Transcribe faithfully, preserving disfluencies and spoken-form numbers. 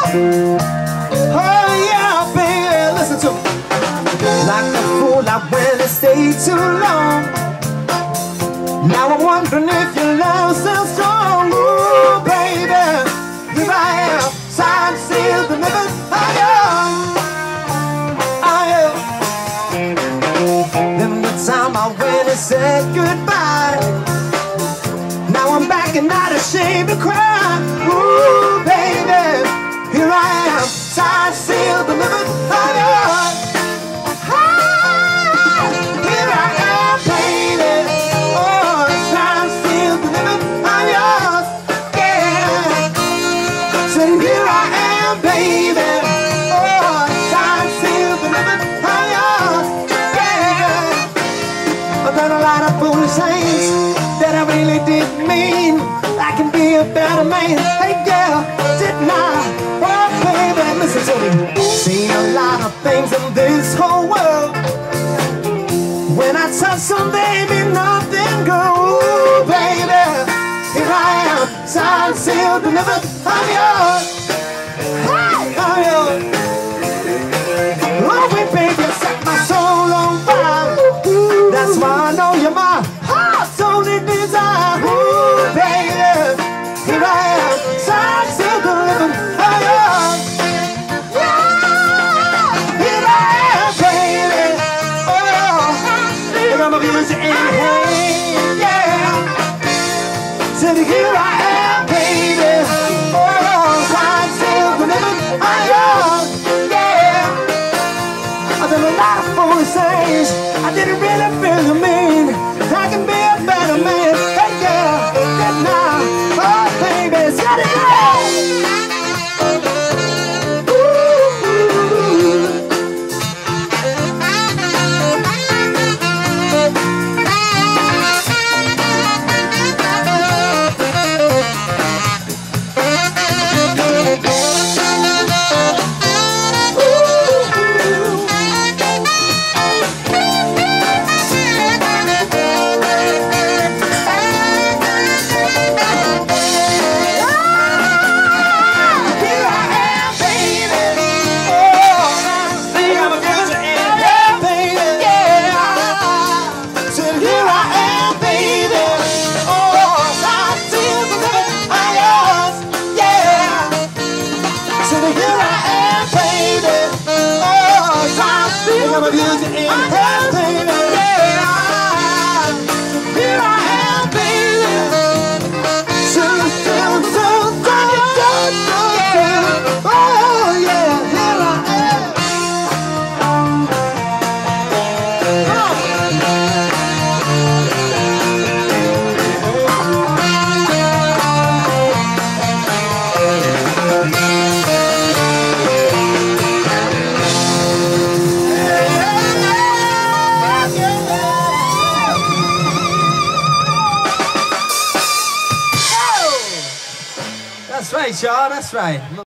Oh yeah, baby, listen to me. Like a fool, I went and stayed too long. Now I'm wondering if your love's still strong. Ooh, baby, here I am, signed, sealed, delivered. I am, I am. Then the time I went and said goodbye. Now I'm back and not ashamed to cry. Ooh, baby, here I am, signed, sealed, delivered. I am. Here I am, baby. Oh, signed, sealed, delivered. I'm yours. Yeah. Said here I am, baby. Oh, signed, sealed, delivered. I'm yours. Yeah. I've done a lot of foolish things that I really didn't mean. I can be a better man. Hey girl, didn't I? Oh baby, listen to me. Seen a lot of things in this whole world. When I touch some, baby, nothing goes. Ooh, baby, here I am, signed, sealed, delivered. I'm yours. Hey, I'm yours. Oh, wait, baby, set my soul on fire. That's why I know you're my heart's only desire. Ooh, baby, here I am, signed, sealed, delivered. I'm yours. Yeah, here I am, baby. Oh, I'm a music in hand, yeah. Said here I am, baby. Oh, signed, sealed, delivered. I'm yours. Yeah. I've done a lot of foolish things. I didn't really feel the mean. I can be a better man. Hey girl, good now. Oh baby, set it up. I'm a beauty in hand, baby. Yeah. Here I am, baby. So, so, so, so, so, so. Oh, yeah, here I am. That's right, y'all, that's right.